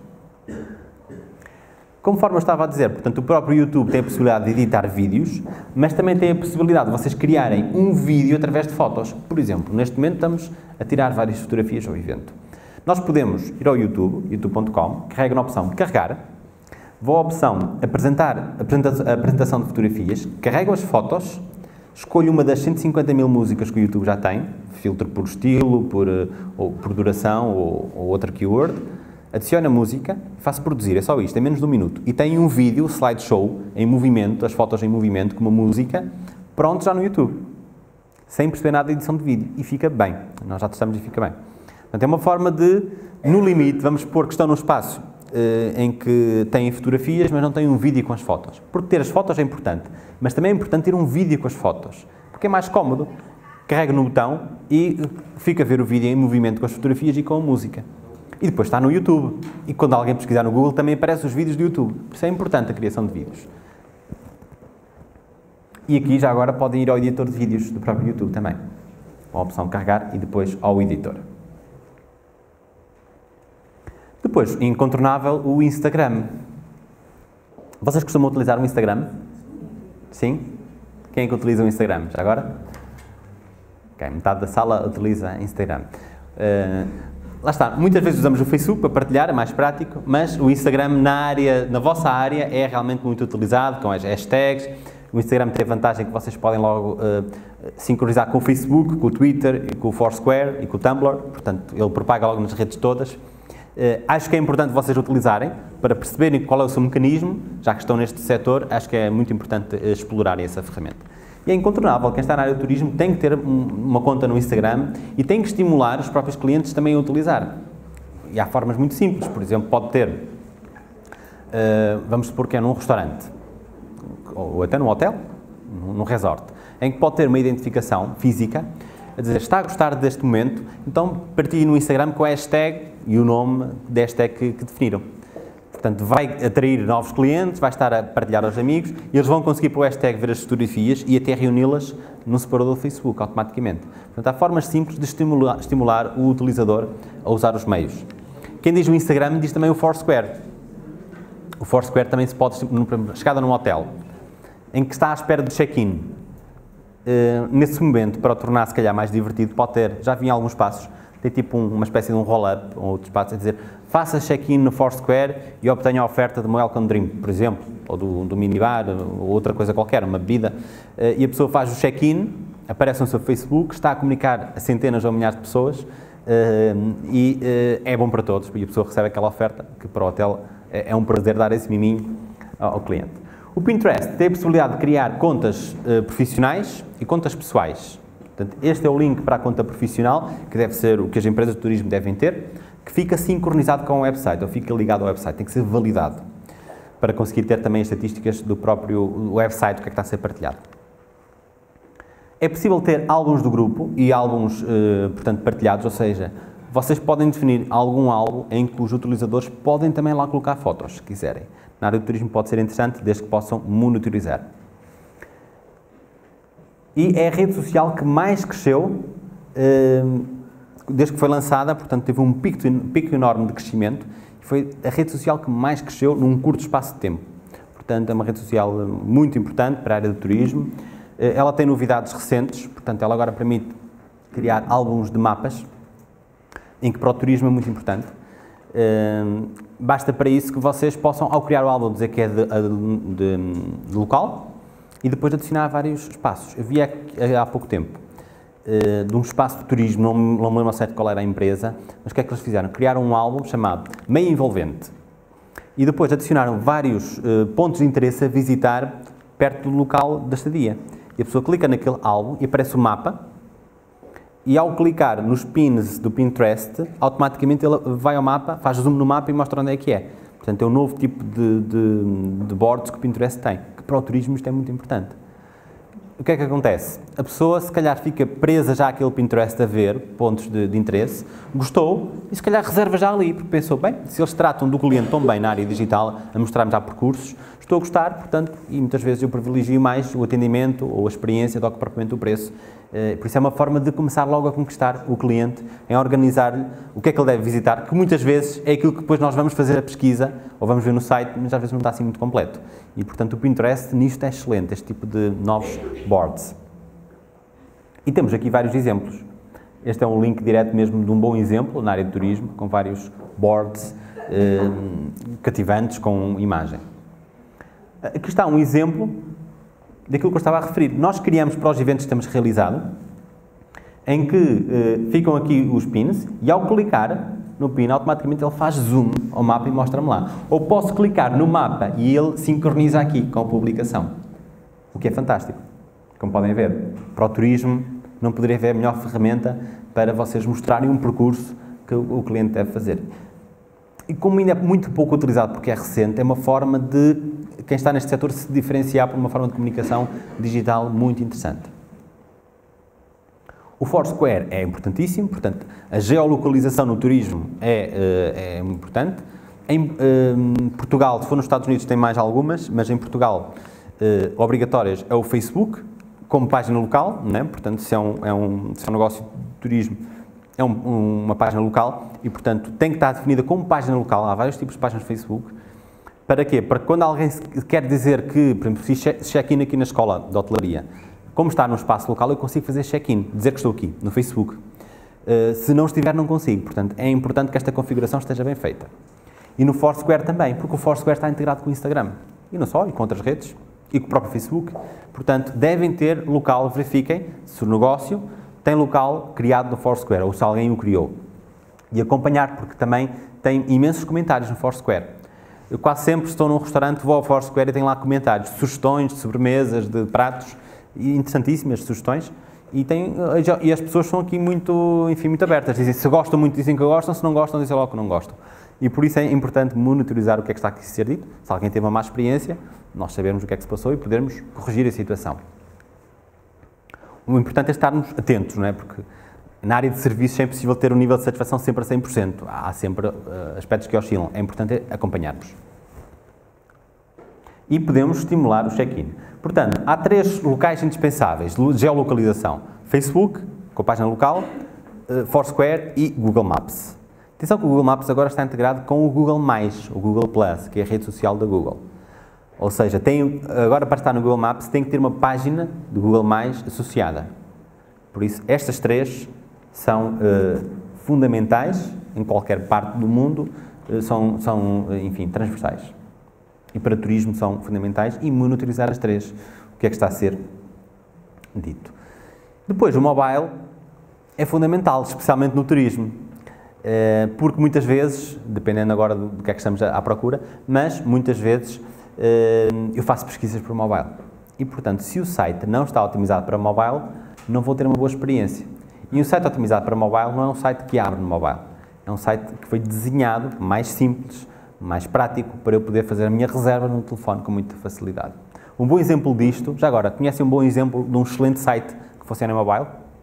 S2: Conforme eu estava a dizer, portanto, o próprio YouTube tem a possibilidade de editar vídeos, mas também tem a possibilidade de vocês criarem um vídeo através de fotos. Por exemplo, neste momento estamos a tirar várias fotografias ao evento. Nós podemos ir ao YouTube, youtube.com, carrega na opção carregar, vou à opção apresentação de fotografias, carrego as fotos, escolho uma das 150.000 músicas que o YouTube já tem, filtro por estilo, por duração ou outra keyword, adiciono a música, faço produzir, é só isto, é menos de 1 minuto. E tem um vídeo, slideshow, em movimento, as fotos em movimento, com uma música, pronto já no YouTube. Sem perceber nada de edição de vídeo. E fica bem. Nós já testamos e fica bem. Portanto, é uma forma de, no limite, vamos supor que estão num espaço em que têm fotografias, mas não têm um vídeo com as fotos. Porque ter as fotos é importante, mas também é importante ter um vídeo com as fotos. Porque é mais cómodo. Carrega no botão e fica a ver o vídeo em movimento com as fotografias e com a música. E depois está no YouTube. E quando alguém pesquisar no Google, também aparecem os vídeos do YouTube. Por isso é importante a criação de vídeos. E aqui já agora podem ir ao editor de vídeos do próprio YouTube também. Com a opção carregar e depois ao editor. Depois, incontornável, o Instagram. Vocês costumam utilizar o Instagram? Sim? Quem é que utiliza o Instagram? Já agora? Ok, metade da sala utiliza Instagram. Lá está, muitas vezes usamos o Facebook para partilhar, é mais prático, mas o Instagram na vossa área é realmente muito utilizado, com as hashtags. O Instagram tem a vantagem que vocês podem logo sincronizar com o Facebook, com o Twitter, com o Foursquare e com o Tumblr, portanto ele propaga logo nas redes todas. Acho que é importante vocês utilizarem para perceberem qual é o seu mecanismo, já que estão neste setor, acho que é muito importante explorarem essa ferramenta. E é incontornável, quem está na área do turismo tem que ter uma conta no Instagram e tem que estimular os próprios clientes também a utilizar. E há formas muito simples, por exemplo, pode ter, vamos supor que é num restaurante, ou até num hotel, num resort, em que pode ter uma identificação física, a dizer, está a gostar deste momento, então partilhe no Instagram com a hashtag e o nome da hashtag que definiram. Portanto, vai atrair novos clientes, vai estar a partilhar aos amigos e eles vão conseguir pelo hashtag ver as fotografias e até reuni-las no separador do Facebook, automaticamente. Portanto, há formas simples de estimular o utilizador a usar os meios. Quem diz o Instagram diz também o Foursquare. O Foursquare também se pode, chegada num hotel, em que está à espera do check-in. Nesse momento, para o tornar se calhar mais divertido, pode ter, já vi em alguns passos, tem tipo uma espécie de um roll-up, ou outros passos, a dizer, faça check-in no Foursquare e obtenha a oferta de uma welcome drink, por exemplo, ou do minibar, ou outra coisa qualquer, uma bebida, e a pessoa faz o check-in, aparece no seu Facebook, está a comunicar a centenas ou milhares de pessoas, e é bom para todos, e a pessoa recebe aquela oferta, que para o hotel é um prazer dar esse miminho ao cliente. O Pinterest tem a possibilidade de criar contas profissionais e contas pessoais. Portanto, este é o link para a conta profissional, que deve ser o que as empresas de turismo devem ter, que fica sincronizado com o website, ou fica ligado ao website, tem que ser validado, para conseguir ter também as estatísticas do próprio website, o que é que está a ser partilhado. É possível ter álbuns do grupo e álbuns, portanto, partilhados, ou seja, vocês podem definir algum álbum em que os utilizadores podem também lá colocar fotos, se quiserem. Na área do turismo pode ser interessante, desde que possam monitorizar. E é a rede social que mais cresceu desde que foi lançada, portanto teve um pico enorme de crescimento, e foi a rede social que mais cresceu num curto espaço de tempo. Portanto, é uma rede social muito importante para a área do turismo. Ela tem novidades recentes, portanto, ela agora permite criar álbuns de mapas, em que para o turismo é muito importante. Basta para isso que vocês possam, ao criar o álbum, dizer que é de local e depois adicionar vários espaços. Eu vi há pouco tempo de um espaço de turismo, não me lembro ao certo qual era a empresa, mas o que é que eles fizeram? Criaram um álbum chamado Meio Envolvente e depois adicionaram vários pontos de interesse a visitar perto do local da estadia. E a pessoa clica naquele álbum e aparece o mapa. E ao clicar nos pins do Pinterest, automaticamente ele vai ao mapa, faz zoom no mapa e mostra onde é que é. Portanto, é um novo tipo de boards que o Pinterest tem, que para o turismo isto é muito importante. O que é que acontece? A pessoa, se calhar, fica presa já àquele Pinterest a ver pontos de interesse, gostou e, se calhar, reserva já ali, porque pensou, bem, se eles tratam do cliente tão bem na área digital, a mostrar-me já percursos, estou a gostar, portanto, e muitas vezes eu privilegio mais o atendimento ou a experiência do que propriamente o preço. Por isso é uma forma de começar logo a conquistar o cliente, em organizar-lhe o que é que ele deve visitar, que muitas vezes é aquilo que depois nós vamos fazer a pesquisa, ou vamos ver no site, mas às vezes não está assim muito completo. E, portanto, o Pinterest nisto é excelente, este tipo de novos boards. E temos aqui vários exemplos. Este é um link direto mesmo de um bom exemplo na área de turismo, com vários boards cativantes com imagem. Aqui está um exemplo daquilo que eu estava a referir. Nós criamos para os eventos que temos realizado, em que ficam aqui os pins, e ao clicar no pin, automaticamente ele faz zoom ao mapa e mostra-me lá. Ou posso clicar no mapa e ele sincroniza aqui com a publicação, o que é fantástico. Como podem ver, para o turismo não poderia haver melhor ferramenta para vocês mostrarem um percurso que o cliente deve fazer. E como ainda é muito pouco utilizado porque é recente, é uma forma de quem está neste setor se diferenciar por uma forma de comunicação digital muito interessante. O Foursquare é importantíssimo, portanto, a geolocalização no turismo é importante. Em Portugal, se for nos Estados Unidos tem mais algumas, mas em Portugal obrigatórias é o Facebook, como página local, né? Portanto, se é um negócio de turismo, é uma página local e, portanto, tem que estar definida como página local. Há vários tipos de páginas de Facebook. Para quê? Para que quando alguém quer dizer que, por exemplo, fiz check-in aqui na escola de hotelaria, como está num espaço local, eu consigo fazer check-in, dizer que estou aqui, no Facebook. Se não estiver, não consigo. Portanto, é importante que esta configuração esteja bem feita. E no Foursquare também, porque o Foursquare está integrado com o Instagram. E não só, e com outras redes, e com o próprio Facebook. Portanto, devem ter local, verifiquem se o negócio tem local criado no Foursquare, ou se alguém o criou. E acompanhar, porque também tem imensos comentários no Foursquare. Eu quase sempre estou num restaurante, vou ao Foursquare e tenho lá comentários, sugestões de sobremesas, de pratos, E interessantíssimas sugestões. E as pessoas são aqui muito, enfim, muito abertas. Dizem, se gostam muito, dizem que gostam, se não gostam, dizem logo que não gostam. E por isso é importante monitorizar o que é que está aqui a ser dito. Se alguém teve uma má experiência, nós sabermos o que é que se passou e podermos corrigir a situação. O importante é estarmos atentos, não é? Porque na área de serviços é impossível ter um nível de satisfação sempre a 100%. Há sempre aspectos que oscilam. É importante acompanharmos. E podemos estimular o check-in. Portanto, há 3 locais indispensáveis de geolocalização. Facebook, com a página local, Foursquare e Google Maps. Atenção que o Google Maps agora está integrado com o Google+, o Google+, que é a rede social da Google. Ou seja, agora para estar no Google Maps tem que ter uma página do Google+, associada. Por isso, estas 3 são fundamentais em qualquer parte do mundo, enfim, transversais. E para turismo são fundamentais e monitorizar as 3, o que é que está a ser dito. Depois, o mobile é fundamental, especialmente no turismo, porque muitas vezes, dependendo agora do que é que estamos à procura, mas muitas vezes eu faço pesquisas por mobile. E, portanto, se o site não está otimizado para mobile, não vou ter uma boa experiência. E um site otimizado para mobile não é um site que abre no mobile. É um site que foi desenhado mais simples, mais prático, para eu poder fazer a minha reserva no telefone com muita facilidade. Um bom exemplo disto, já agora, conhecem um bom exemplo de um excelente site que funciona em mobile?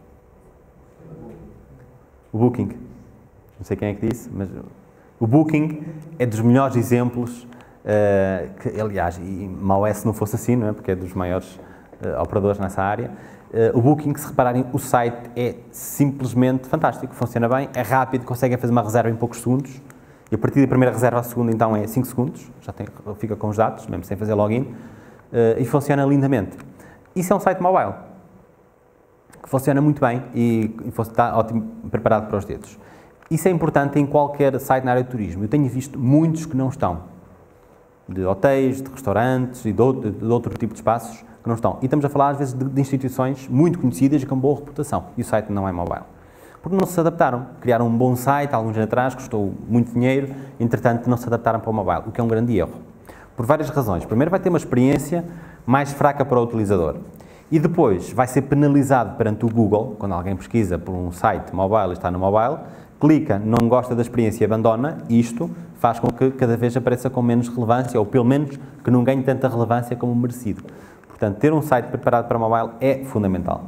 S2: O Booking. Não sei quem é que disse, mas o Booking é dos melhores exemplos, que, aliás, e mal é se não fosse assim, não é? Porque é dos maiores operadores nessa área. O Booking, se repararem, o site é simplesmente fantástico, funciona bem, é rápido, conseguem fazer uma reserva em poucos segundos. E a partir da primeira reserva à segunda, então, é 5 segundos, fica com os dados, mesmo sem fazer login, e funciona lindamente. Isso é um site mobile, que funciona muito bem e está ótimo, preparado para os dedos. Isso é importante em qualquer site na área de turismo. Eu tenho visto muitos que não estão, de hotéis, de restaurantes e de outro tipo de espaços que não estão. E estamos a falar, às vezes, de instituições muito conhecidas e com boa reputação, e o site não é mobile. Porque não se adaptaram. Criaram um bom site há alguns anos atrás, custou muito dinheiro, entretanto não se adaptaram para o mobile, o que é um grande erro. Por várias razões. Primeiro, vai ter uma experiência mais fraca para o utilizador. E depois, vai ser penalizado perante o Google, quando alguém pesquisa por um site mobile e está no mobile, clica, não gosta da experiência e abandona, isto faz com que cada vez apareça com menos relevância, ou pelo menos que não ganhe tanta relevância como merecido. Portanto, ter um site preparado para mobile é fundamental.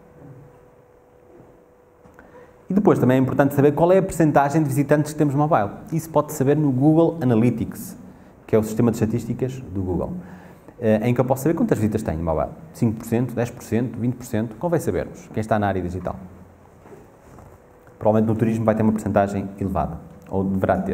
S2: E depois também é importante saber qual é a percentagem de visitantes que temos mobile. Isso pode saber no Google Analytics, que é o sistema de estatísticas do Google, em que eu posso saber quantas visitas tenho mobile. 5%, 10%, 20%, convém sabermos, quem está na área digital. Provavelmente no turismo vai ter uma percentagem elevada, ou deverá ter.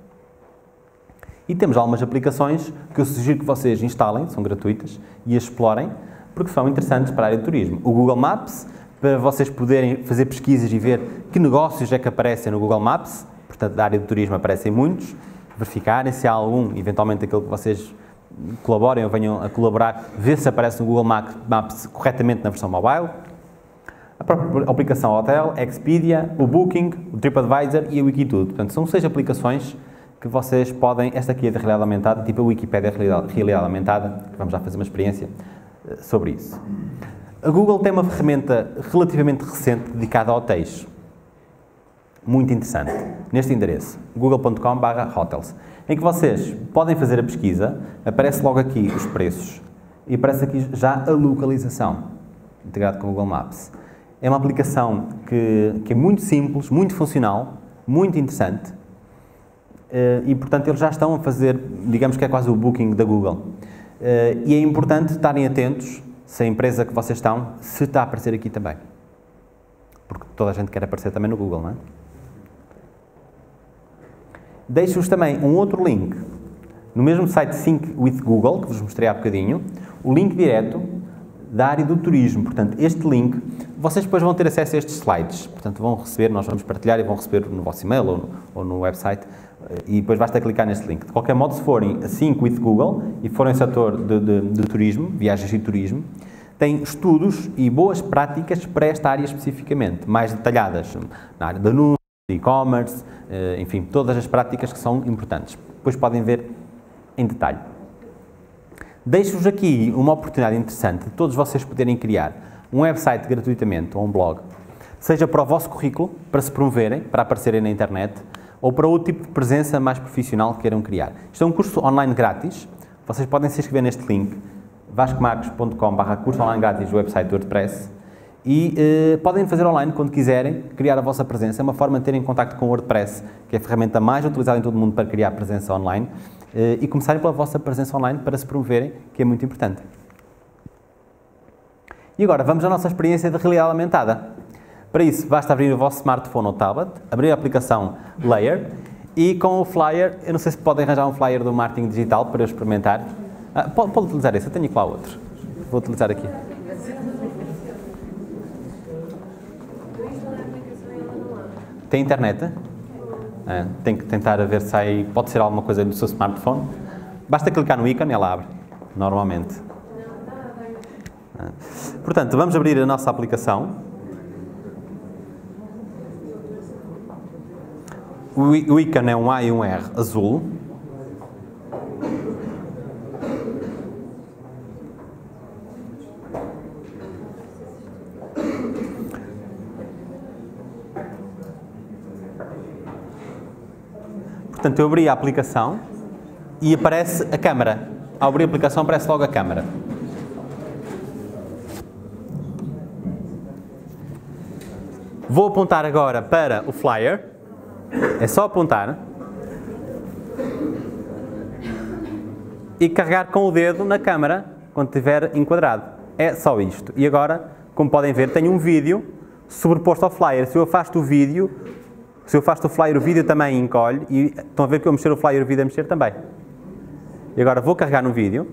S2: E temos algumas aplicações que eu sugiro que vocês instalem, são gratuitas, e as explorem, porque são interessantes para a área de turismo. O Google Maps, para vocês poderem fazer pesquisas e ver que negócios é que aparecem no Google Maps, portanto, da área de turismo aparecem muitos, verificarem se há algum, eventualmente aquele que vocês colaborem ou venham a colaborar, ver se aparece no Google Maps corretamente na versão mobile. A própria aplicação Hotel, Expedia, o Booking, o TripAdvisor e a Wikitude. Portanto, são 6 aplicações que vocês podem, esta aqui é de realidade aumentada, tipo a Wikipédia de realidade aumentada, que vamos já fazer uma experiência sobre isso. A Google tem uma ferramenta relativamente recente dedicada a hotéis. Muito interessante. Neste endereço, google.com/hotels, em que vocês podem fazer a pesquisa, aparece logo aqui os preços e aparece aqui já a localização, integrado com o Google Maps. É uma aplicação que é muito simples, muito funcional, muito interessante e, portanto, eles já estão a fazer, digamos que é quase o Booking da Google. E é importante estarem atentos se a empresa que vocês estão, se está a aparecer aqui também. Porque toda a gente quer aparecer também no Google, não é? Deixo-vos também um outro link. No mesmo site Sync with Google, que vos mostrei há bocadinho, o link direto da área do turismo. Portanto, este link, vocês depois vão ter acesso a estes slides. Portanto, vão receber, nós vamos partilhar e vão receber no vosso e-mail ou no website. E depois basta clicar neste link. De qualquer modo, se forem a Sync with Google e forem setor de turismo, viagens e turismo, tem estudos e boas práticas para esta área especificamente, mais detalhadas na área de anúncios, de e-commerce, enfim, todas as práticas que são importantes. Depois podem ver em detalhe. Deixo-vos aqui uma oportunidade interessante de todos vocês poderem criar um website gratuitamente ou um blog, seja para o vosso currículo, para se promoverem, para aparecerem na internet, ou para outro tipo de presença mais profissional que queiram criar. Isto é um curso online grátis. Vocês podem se inscrever neste link, vascomarcos.com/curso online grátis do website do WordPress, e podem fazer online quando quiserem, criar a vossa presença. É uma forma de terem contacto com o WordPress, que é a ferramenta mais utilizada em todo o mundo para criar presença online, e começarem pela vossa presença online para se promoverem, que é muito importante. E agora vamos à nossa experiência de realidade aumentada. Para isso, basta abrir o vosso smartphone ou tablet, abrir a aplicação Layer, e com o flyer, eu não sei se podem arranjar um flyer do marketing digital para eu experimentar. Pode utilizar esse, eu tenho aqui lá outro. Vou utilizar aqui. Tem internet? Tem que tentar ver se sai, pode ser alguma coisa do seu smartphone. Basta clicar no ícone e ela abre, normalmente. Portanto, vamos abrir a nossa aplicação. O ícone é um A e um R azul. Portanto, eu abri a aplicação e aparece a câmara. Ao abrir a aplicação aparece logo a câmara. Vou apontar agora para o flyer. É só apontar e carregar com o dedo na câmara quando estiver enquadrado. É só isto. E agora, como podem ver, tenho um vídeo sobreposto ao flyer. Se eu afasto o vídeo, se eu afasto o flyer, o vídeo também encolhe. E estão a ver que eu mexer o flyer, o vídeo a mexer também. E agora vou carregar no vídeo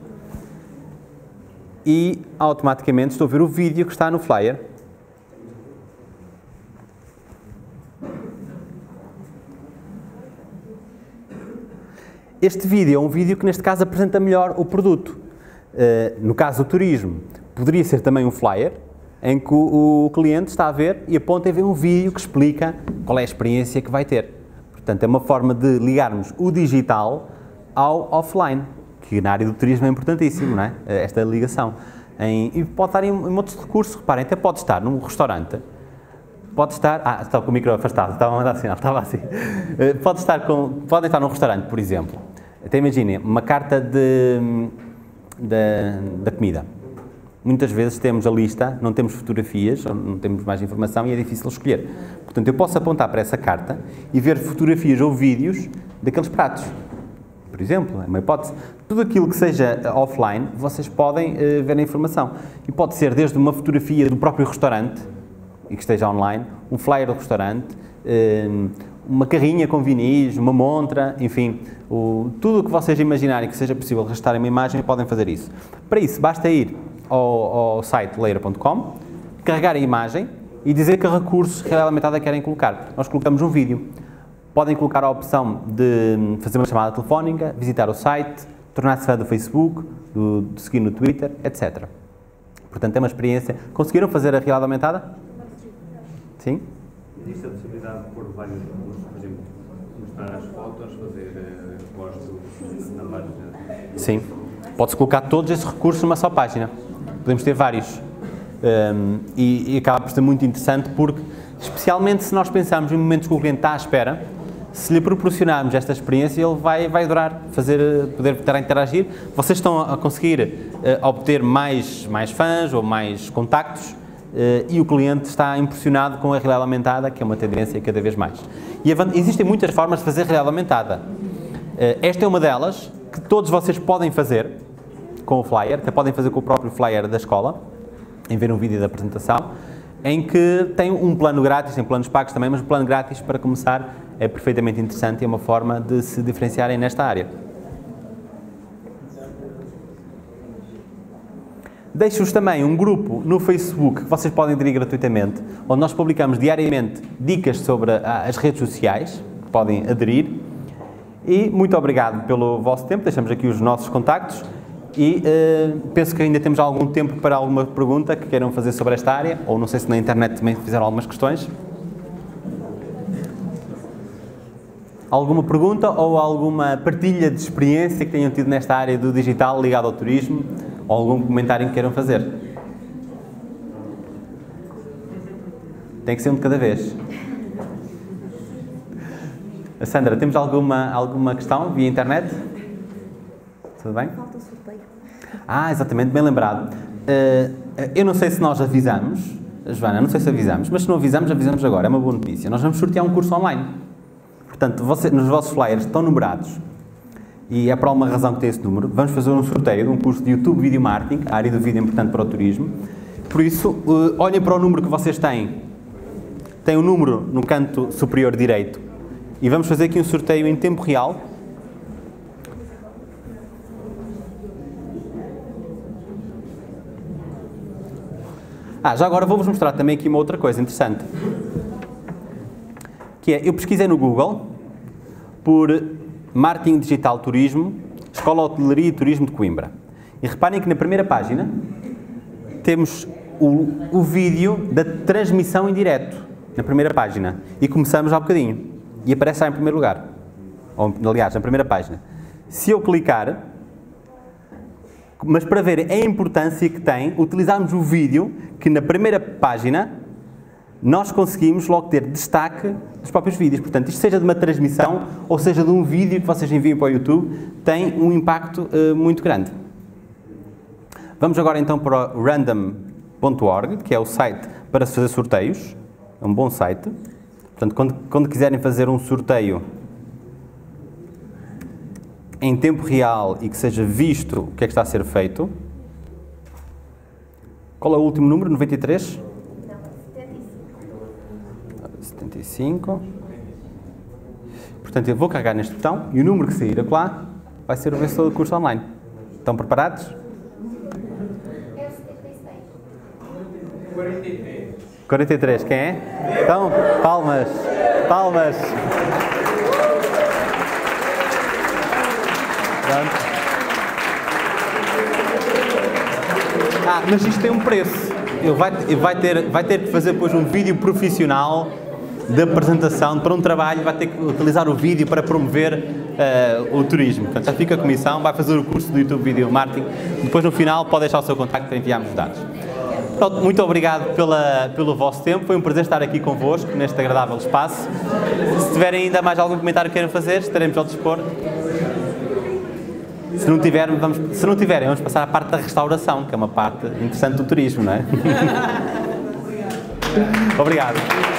S2: e automaticamente estou a ver o vídeo que está no flyer. Este vídeo é um vídeo que, neste caso, apresenta melhor o produto. No caso do turismo, poderia ser também um flyer, em que o cliente está a ver e aponta e vê um vídeo que explica qual é a experiência que vai ter. Portanto, é uma forma de ligarmos o digital ao offline, que na área do turismo é importantíssimo, não é? Esta ligação. E pode estar em outros recursos, reparem, até pode estar num restaurante, pode estar... estava com o micro afastado, estava a mandar sinal, estava assim. Podem estar num restaurante, por exemplo. Até imaginem, uma carta da comida. Muitas vezes temos a lista, não temos fotografias, ou não temos mais informação e é difícil escolher. Portanto, eu posso apontar para essa carta e ver fotografias ou vídeos daqueles pratos. Por exemplo, é uma hipótese. Tudo aquilo que seja offline, vocês podem ver a informação. E pode ser desde uma fotografia do próprio restaurante, e que esteja online, um flyer do restaurante, uma carrinha com vinis, uma montra, enfim, tudo o que vocês imaginarem que seja possível registrar em uma imagem, podem fazer isso. Para isso, basta ir ao site layer.com, carregar a imagem e dizer que recursos de realidade aumentada querem colocar. Nós colocamos um vídeo. Podem colocar a opção de fazer uma chamada telefónica, visitar o site, tornar-se fã do Facebook, de seguir no Twitter, etc. Portanto, é uma experiência. Conseguiram fazer a realidade aumentada? Sim?
S4: Existe a possibilidade de pôr vários recursos, por exemplo, mostrar as fotos, fazer postos na página?
S2: Sim. Pode-se colocar todos esses recursos numa só página. Podemos ter vários. E acaba por ser muito interessante porque, especialmente se nós pensarmos em momentos que o cliente está à espera, se lhe proporcionarmos esta experiência, ele vai adorar poder estar a interagir. Vocês estão a conseguir obter mais fãs ou mais contactos e o cliente está impressionado com a realidade aumentada, que é uma tendência cada vez mais. E existem muitas formas de fazer realidade aumentada. Esta é uma delas, que todos vocês podem fazer com o flyer, até podem fazer com o próprio flyer da escola, em ver um vídeo da apresentação, em que tem um plano grátis, tem planos pagos também, mas o plano grátis, para começar, é perfeitamente interessante e é uma forma de se diferenciarem nesta área. Deixo-vos também um grupo no Facebook que vocês podem aderir gratuitamente, onde nós publicamos diariamente dicas sobre as redes sociais, que podem aderir. E muito obrigado pelo vosso tempo, deixamos aqui os nossos contactos e penso que ainda temos algum tempo para alguma pergunta que queiram fazer sobre esta área, ou não sei se na internet também fizeram algumas questões. Alguma pergunta ou alguma partilha de experiência que tenham tido nesta área do digital ligado ao turismo? Ou algum comentário que queiram fazer? Tem que ser um de cada vez. Sandra, temos alguma questão via internet? Tudo bem?
S5: Falta o sorteio.
S2: Exatamente, bem lembrado. Eu não sei se nós avisamos, Joana, não sei se avisamos, mas se não avisamos, avisamos agora, é uma boa notícia. Nós vamos sortear um curso online. Portanto, nos vossos flyers estão numerados, e é por alguma razão que tem esse número. Vamos fazer um sorteio de um curso de YouTube Video Marketing, a área do vídeo é importante para o turismo. Por isso, olhem para o número que vocês têm. Tem um número no canto superior direito. E vamos fazer aqui um sorteio em tempo real. Já agora vou-vos mostrar também aqui uma outra coisa interessante. Que é, eu pesquisei no Google por Marketing Digital Turismo, Escola de Hotelaria e Turismo de Coimbra. E reparem que na primeira página temos o vídeo da transmissão em direto, na primeira página. E começamos há bocadinho. E aparece já em primeiro lugar. Ou, aliás, na primeira página. Se eu clicar, mas para ver a importância que tem, utilizarmos o vídeo que na primeira página nós conseguimos logo ter destaque dos próprios vídeos. Portanto, isto seja de uma transmissão ou seja de um vídeo que vocês enviem para o YouTube, tem um impacto muito grande. Vamos agora então para o random.org, que é o site para se fazer sorteios. É um bom site. Portanto, quando quiserem fazer um sorteio em tempo real e que seja visto o que é que está a ser feito. Qual é o último número? 93?
S5: Não,
S2: 75. Portanto, eu vou carregar neste botão e o número que sair lá vai ser o vencedor do curso online. Estão preparados?
S5: É o 76.
S4: 43.
S2: 43, quem é? Então, palmas, palmas. Pronto. Mas isto tem um preço. Ele vai ter que fazer depois um vídeo profissional de apresentação para um trabalho, vai ter que utilizar o vídeo para promover o turismo. Portanto, já fica a comissão, vai fazer o curso do YouTube Video Marketing. Depois, no final, pode deixar o seu contacto para enviarmos os dados. Pronto, muito obrigado pelo vosso tempo. Foi um prazer estar aqui convosco, neste agradável espaço. Se tiverem ainda mais algum comentário que queiram fazer, estaremos ao dispor. Se não tiverem, vamos passar à parte da restauração, que é uma parte interessante do turismo, não é? Obrigado.